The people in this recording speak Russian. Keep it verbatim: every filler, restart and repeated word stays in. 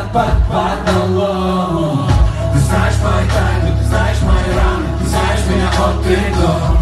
под потолок. Ты знаешь мои тайны, ты знаешь мои раны, ты знаешь меня от и до.